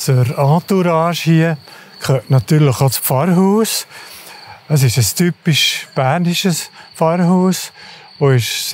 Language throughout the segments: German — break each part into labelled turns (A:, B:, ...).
A: Zur Entourage hier gehört natürlich auch das Pfarrhaus. Es ist ein typisch bernisches Pfarrhaus und ist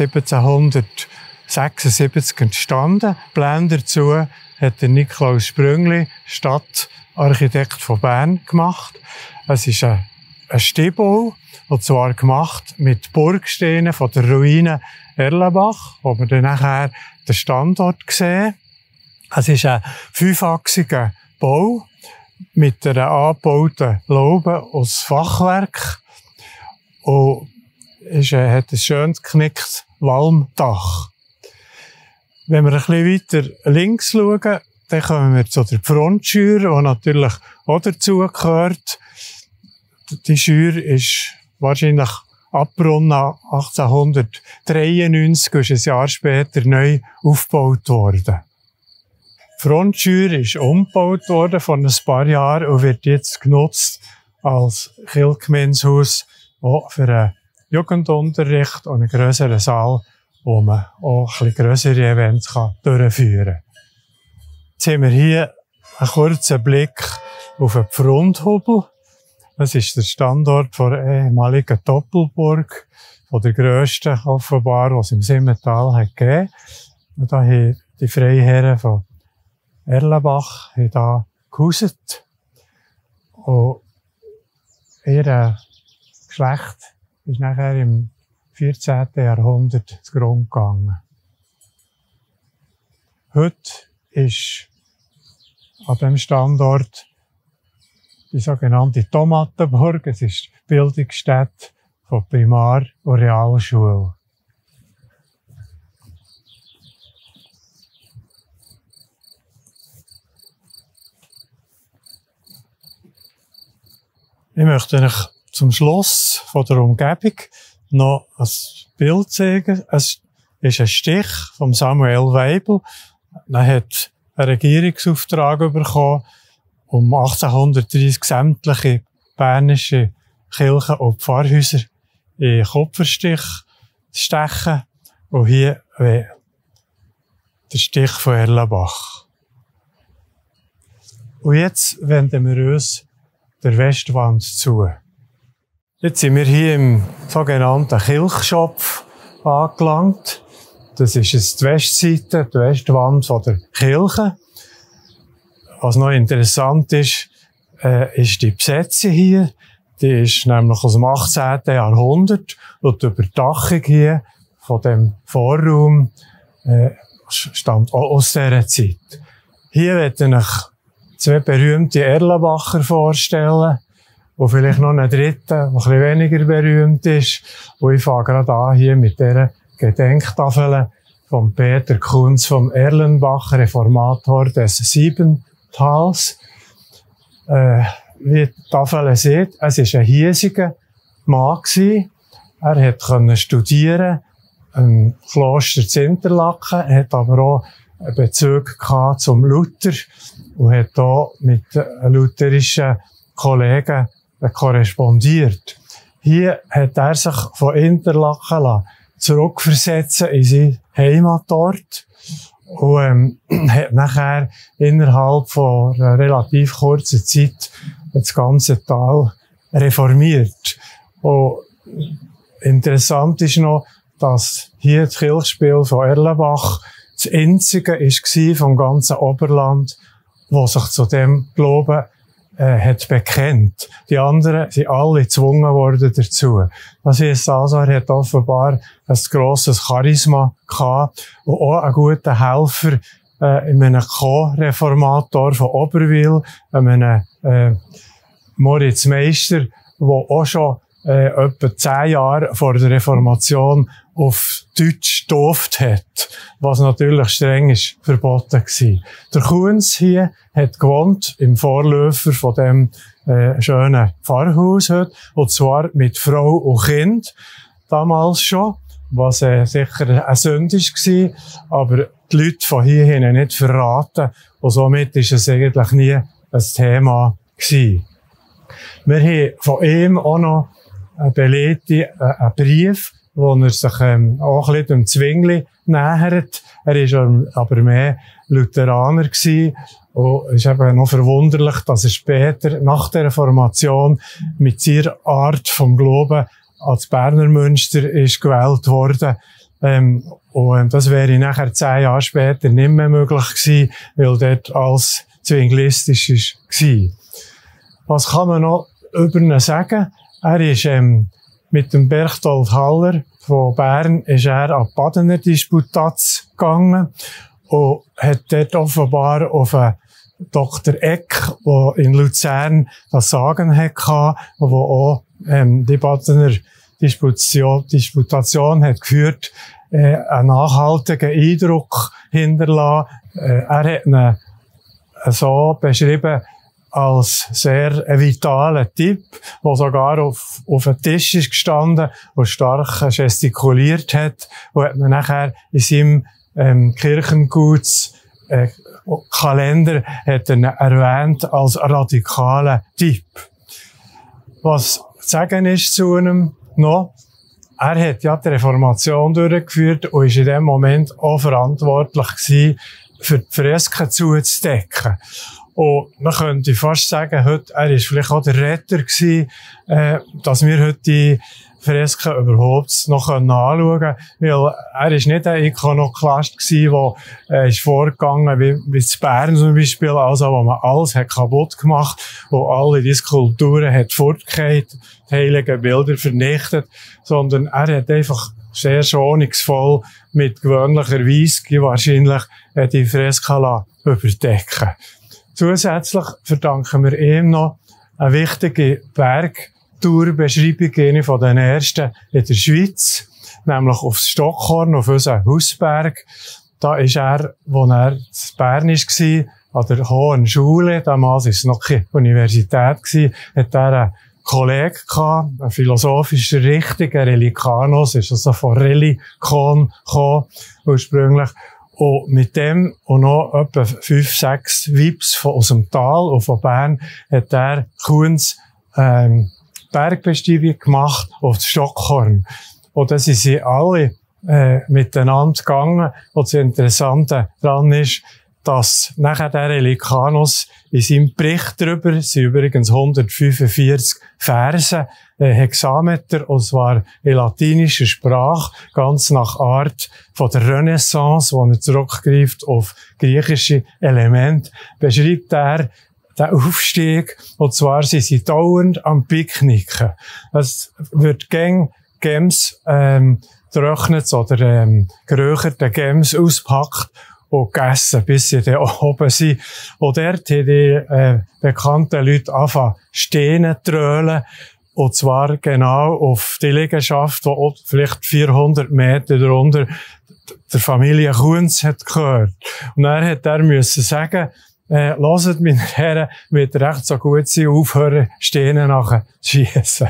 A: 1776 entstanden. Pläne dazu hat der Nikolaus Sprüngli, Stadtarchitekt von Bern, gemacht. Es ist ein Stehbau, und zwar gemacht mit Burgsteinen von der Ruine Erlenbach, wo wir dann nachher den Standort sehen. Es ist ein fünfachsiger Bau mit einer angebauten Laube aus Fachwerk und hat ein schön geknicktes Walmdach. Wenn wir ein bisschen weiter links schauen, dann kommen wir zu der Frontschür, die natürlich auch dazu gehört. Die Schür ist wahrscheinlich abgebrochen 1893, ist ein Jahr später neu aufgebaut worden. Die Frontschür ist umgebaut worden vor ein paar Jahren und wird jetzt genutzt als Kirchgemeinshaus auch für einen Jugendunterricht und einen grösseren Saal, wo man auch ein bisschen grössere Events durchführen kann. Jetzt haben wir hier einen kurzen Blick auf den Pfrundhubel. Das ist der Standort der ehemaligen Doppelburg, von der grössten offenbar, die es im Simmental gegeben hat. Und da haben die Freiherren von Erlenbach hier gehauset. Und ihr Geschlecht ist nachher im 14. Jahrhundert zugrunde gegangen. Heute ist an diesem Standort die sogenannte Tomatenburg. Es ist die Bildungsstätte von Primar- und Realschule. Ich möchte euch zum Schluss von der Umgebung noch ein Bild zeigen. Es ist ein Stich von Samuel Weibel. Er hat einen Regierungsauftrag bekommen, um 1830 sämtliche bernische Kirchen und Pfarrhäuser in Kupferstich zu stechen. Und hier der Stich von Erlenbach. Und jetzt wenden wir uns der Westwand zu. Jetzt sind wir hier im sogenannten Kirchschopf angelangt. Das ist jetzt die Westseite, die Westwand von der Kirche. Was noch interessant ist, ist die Besetzung hier. Die ist nämlich aus dem 18. Jahrhundert und die Überdachung hier von dem Vorraum stammt auch aus dieser Zeit. Hier möchte ich zwei berühmte Erlenbacher vorstellen und vielleicht noch einen dritten, der ein bisschen weniger berühmt ist. Und ich fange gerade an hier mit dieser Gedenktafel von Peter Kunz vom Erlenbacher Reformator des Siebentals. Wie die Tafel sieht, es war ein hiesiger Mann. Er konnte studieren im Kloster Interlaken, er hat aber auch einen Bezug zum Luther und hat hier mit lutherischen Kollegen korrespondiert. Hier hat er sich von Interlaken zurückversetzen in seinen Heimatort und hat nachher innerhalb von einer relativ kurzen Zeit das ganze Tal reformiert. Und interessant ist noch, dass hier das Kirchspiel von Erlenbach das einzige war vom ganzen Oberland, das sich zu dem Glauben hat bekennt. Die anderen sind alle gezwungen worden dazu. Das heisst also, er hat offenbar ein grosses Charisma gehabt und auch einen guten Helfer in einem Co-Reformator von Oberwil, einem Moritz Meister, der auch schon etwa 10 Jahre vor der Reformation auf Deutsch getauft hat, was natürlich streng ist verboten war. Der Kunz hier hat gewohnt im Vorläufer von dem schönen Pfarrhaus heute, und zwar mit Frau und Kind, damals schon, was sicher eine Sünde war, aber die Leute von hier haben nicht verraten, und somit ist es eigentlich nie ein Thema gewesen. Wir haben von ihm auch noch einen Brief, wo er sich auch ein bisschen dem Zwingli nähert. Er war aber mehr Lutheraner gewesen Und es ist eben noch verwunderlich, dass er später, nach der Reformation, mit seiner Art vom Glauben als Berner Münster ist gewählt worden. Und das wäre nachher 10 Jahre später nicht mehr möglich gewesen, weil dort alles zwinglistisch war. Was kann man noch über ihn sagen? Er ist, mit dem Berchtold Haller von Bern ist er an die Badener Disputatz gegangen und hat dort offenbar auf einen Dr. Eck, der in Luzern das Sagen hatte, wo auch die Badener Disputation hat geführt, einen nachhaltigen Eindruck hinterlassen. Er hat ihn so beschrieben als sehr vitaler Typ, der sogar auf dem Tisch ist gestanden und stark gestikuliert hat, und hat man nachher in seinem Kirchengutskalender hat er ihn erwähnt als radikalen Typ. Was zu sagen ist zu ihm noch, er hat ja die Reformation durchgeführt und ist in dem Moment auch verantwortlich gewesen, für die Fresken zuzudecken. Und man könnte fast sagen, heute, er ist vielleicht auch der Retter gewesen, dass wir heute die Fresken überhaupt noch anschauen können. Weil er ist nicht ein Ikonoklast gewesen, der ist vorgegangen, wie in Bern zum Beispiel, also wo man alles hat kaputt gemacht, wo alle die Skulpturen hat fortgekehrt, die heiligen Bilder vernichtet, sondern er hat einfach sehr schonungsvoll mit gewöhnlicher Weisse wahrscheinlich die Fresken überdecken. Zusätzlich verdanken wir ihm noch eine wichtige Bergtourbeschreibung, eine von den ersten in der Schweiz, nämlich aufs Stockhorn, auf unseren Hausberg. Da ist er, wo er in Bern war, an der Hohen Schule, damals war es noch keine Universität, hat er einen Kollegen gehabt, eine philosophische Richtung, ein Relikanus, ist also von Relikon gekommen, ursprünglich. Und mit dem und noch etwa 5, 6 Weibs aus dem Tal und von Bern hat er Kuhns Bergbesteigung gemacht auf das Stockhorn. Und da sind sie alle miteinander gegangen. Und das Interessante daran ist, dass nachher der Relikanus in seinem Bericht darüber, es sind übrigens 145 Verse, Hexameter, und zwar in latinischer Sprache, ganz nach Art von der Renaissance, wo er zurückgreift auf griechische Elemente, beschreibt er den Aufstieg, und zwar sind sie dauernd am Picknicken. Es wird Gems getrocknet oder geräucherte Gems auspackt und gegessen, bis sie da oben sind. Und dort haben die bekannten Leute angefangen, Steine zu trölen. Und zwar genau auf die Liegenschaft, die vielleicht 400 Meter darunter der Familie Kunz hat gehört. Und dann hat er müssen sagen, hört, meine Herren, wird recht so gut sein, aufhören, Steine nachher zu schiessen.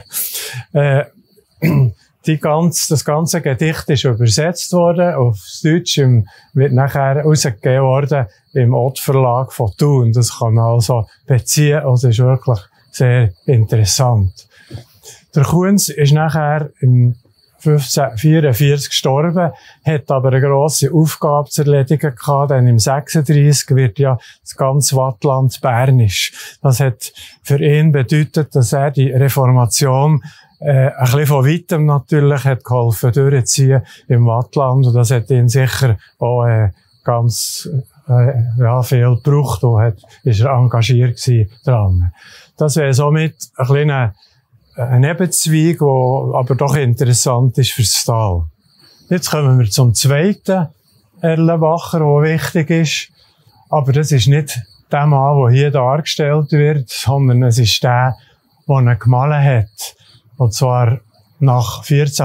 A: Das ganze Gedicht ist übersetzt worden auf Deutsch, wird nachher rausgegeben worden im Ott Verlag von Thun. Das kann man also beziehen, und das ist wirklich sehr interessant. Der Kunz ist nachher im 1544 gestorben, hat aber eine grosse Aufgabe zu erledigen gehabt, denn im 36 wird ja das ganze Wattland bernisch. Das hat für ihn bedeutet, dass er die Reformation ein bisschen von weitem natürlich hat geholfen durchziehen im Wattland, und das hat ihn sicher auch ganz viel gebraucht und ist er engagiert gewesen dran. Das wäre somit ein kleiner Nebenzweig, der aber doch interessant ist fürs Tal. Jetzt kommen wir zum zweiten Erlenbacher, der wichtig ist, aber das ist nicht der Mann, der hier dargestellt wird, sondern es ist der, der ihn gemalt hat. Und zwar nach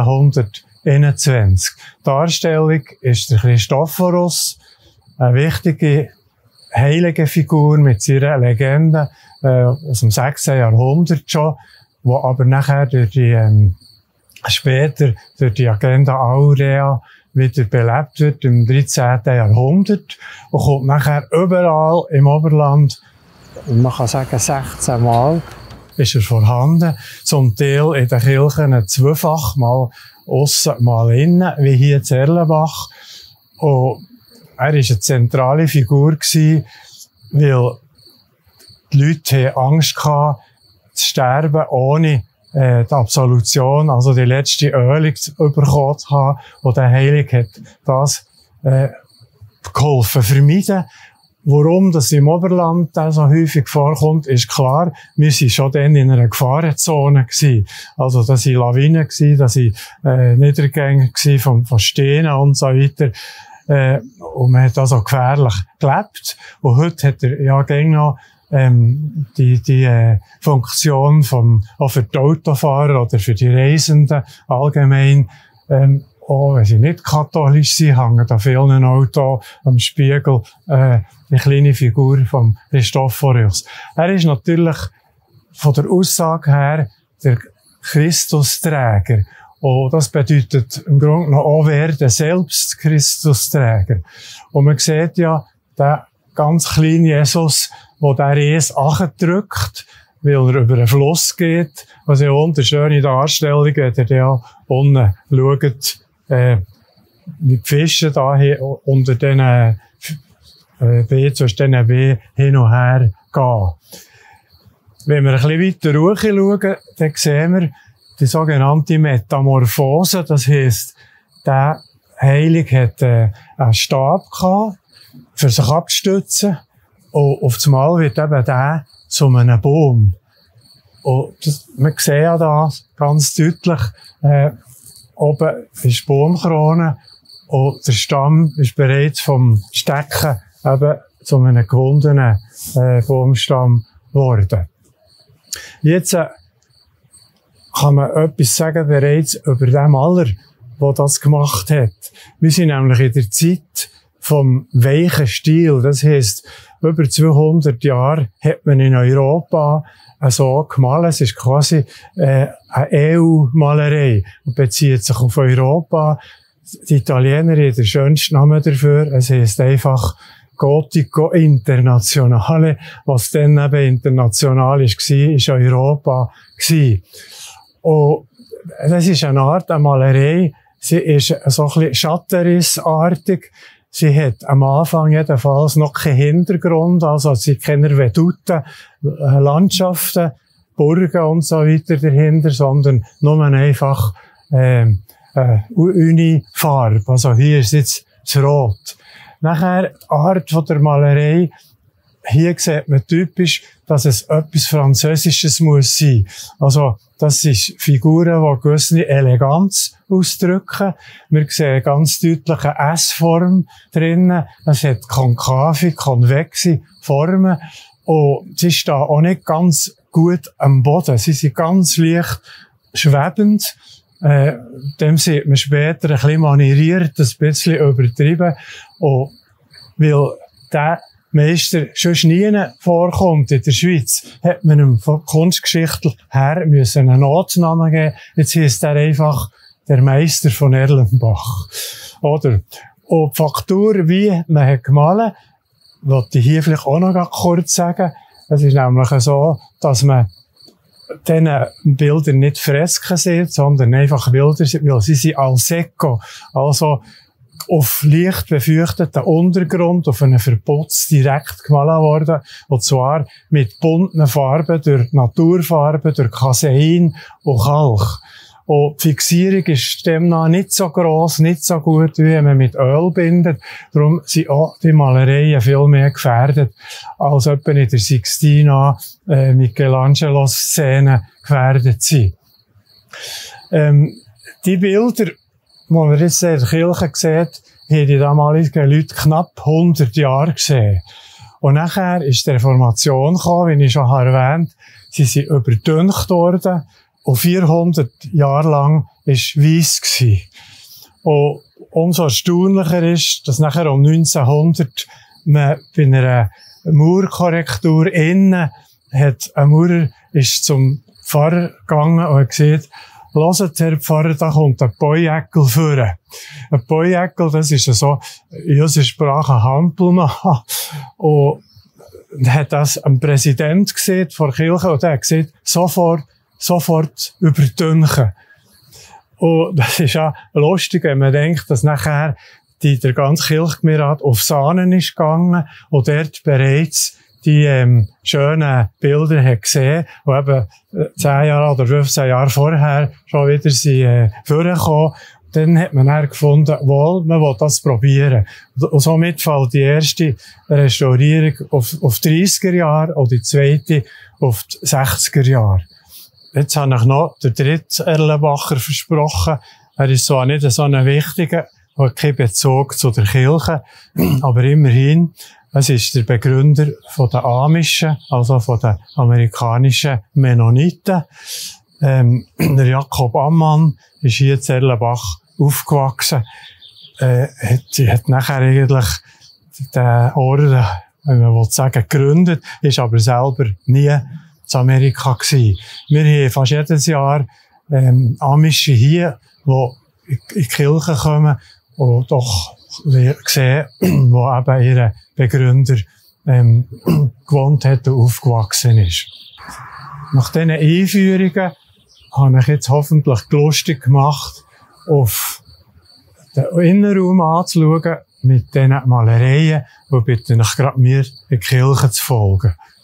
A: 1421. Die Darstellung ist der Christophorus, eine wichtige heilige Figur mit seiner Legende aus dem 6. Jahrhundert schon, wo aber nachher durch die, später durch die Agenda Aurea wieder belebt wird im 13. Jahrhundert und kommt nachher überall im Oberland, man kann sagen 16 Mal, ist er vorhanden. Zum Teil in den Kirchen zweifach, mal aussen, mal innen, wie hier in Erlenbach. Und er war eine zentrale Figur gewesen, weil die Leute haben Angst gehabt, zu sterben, ohne die Absolution, also die letzte Ölung bekommen zu haben. Und der Heilige hat das geholfen vermeiden. Warum das im Oberland so häufig vorkommt, ist klar. Wir waren schon dann in einer Gefahrenzone gewesen. Also, da waren Lawinen gewesen, da waren Niedergänge gewesen von Steinen und so weiter. Und man hat also gefährlich gelebt. Und heute hat er ja gäng noch die Funktion auch für die Autofahrer oder für die Reisenden allgemein, auch wenn sie nicht katholisch sind, hängen da vielen Autos am Spiegel die kleine Figur von Christophorus. Er ist natürlich von der Aussage her der Christusträger. Und das bedeutet im Grunde noch auch werden selbst Christusträger. Und man sieht ja, der ganz kleine Jesus, wo der Ries drückt, weil er über einen Fluss geht. Was ja wunderschöne Darstellung, wenn ihr ja unten schaut, mit Fischen da unter diesen B, zwischen diesen B hin und her gehen. Wenn wir ein bisschen weiter hoch schauen, dann sehen wir die sogenannte Metamorphose. Das heisst, der Heilige hat einen Stab gehabt, für sich abzustützen. Und auf einmal wird eben der zu einem Baum. Und man sieht ja da ganz deutlich, oben ist die Baumkrone und der Stamm ist bereits vom Stecken eben zu einem gewundenen Baumstamm geworden. Jetzt kann man etwas sagen bereits über den Maler, der das gemacht hat. Wir sind nämlich in der Zeit vom weichen Stil. Das heisst, über 200 Jahre hat man in Europa so gemalt. Es ist quasi eine EU-Malerei und bezieht sich auf Europa. Die Italiener haben den schönsten Namen dafür. Es heisst einfach Gotico Internationale. Was dann eben international war, ist Europa gewesen. Und das ist eine Art eine Malerei. Sie ist so ein bisschen schattenrissartig. Sie hat am Anfang jedenfalls noch keinen Hintergrund, also sie keine Veduten, Landschaften, Burgen und so weiter dahinter, sondern nur einfach Unifarbe. Also hier ist jetzt das Rot. Nachher die Art von der Malerei. Hier sieht man typisch, dass es etwas Französisches muss sein. Also, das sind Figuren, die gewisse Eleganz ausdrücken. Wir sehen ganz deutlich eine S-Form drinnen. Es hat konkave, konvexe Formen. Und sie stehen auch nicht ganz gut am Boden. Sie sind ganz leicht schwebend. Dem sieht man später ein bisschen manieriert, ein bisschen übertrieben. Und weil der Meister schon nie vorkommt in der Schweiz, hat man ihm von Kunstgeschichte her müssen einen Notnamen geben. Jetzt heisst er einfach der Meister von Erlenbach. Oder? Und die Faktur, wie man hat gemalt, wollte ich hier vielleicht auch noch kurz sagen. Es ist nämlich so, dass man diesen Bildern nicht Fresken sieht, sondern einfach Bilder, weil sie sind al secco. Also, auf leicht befeuchteten Untergrund, auf einen Verputz direkt gemalt worden. Und zwar mit bunten Farben, durch Naturfarben, durch Casein und Kalk. Und die Fixierung ist demnach nicht so gross, nicht so gut, wie wenn man mit Öl bindet. Darum sind auch die Malereien viel mehr gefährdet, als etwa in der Sixtina, Michelangelo-Szenen gefährdet sind. Die Bilder, wo man jetzt in der Kirche sieht, haben die damaligen Leute knapp 100 Jahre gesehen. Und nachher ist die Reformation gekommen, wie ich schon erwähnt habe. Sie sind überdünkt worden. Und 400 Jahre lang war weiss gewesen. Und umso erstaunlicher ist, dass nachher um 1900 man bei einer Mauerkorrektur innen hat ein Maurer ist zum Pfarrer gegangen und hat gesagt, hört, Herr Pfarrer, da kommt ein Bäueckel führen. Ein Bäueckel, das ist so, in unserer Sprache ein Hampelmann. Und hat das am Präsident gesehen, vor der Kirche, und der hat gesagt, sofort überdünken. Und das ist ja lustig, wenn man denkt, dass nachher der ganze Kirchgemeirat auf Sahnen ist gegangen und dort bereits die schönen Bilder hat gesehen, die eben 10 Jahre oder 15 Jahre vorher schon wieder sind vorgekommen. Dann hat man dann gefunden, wohl, man will das probieren. Und somit fällt die erste Restaurierung auf 30er Jahre und die zweite auf die 60er Jahre. Jetzt habe ich noch den dritten Erlenbacher versprochen. Er ist zwar nicht so ein wichtiger, hat keinen Bezug zu der Kirche, aber immerhin, es ist der Begründer von den Amischen, also von den amerikanischen Mennoniten. Der Jakob Ammann ist hier in Erlenbach aufgewachsen, hat nachher eigentlich den Orden, wenn man sagen gegründet, ist aber selber nie in Amerika gewesen. Wir haben fast jedes Jahr Amische hier, die in die Kirche kommen und doch sehen, wo eben ihre Begründer gewohnt hat und aufgewachsen ist. Nach diesen Einführungen habe ich jetzt hoffentlich lustig gemacht, auf den Innenraum anzuschauen mit diesen Malereien und bitte ich gerade mir in die Kirche zu folgen.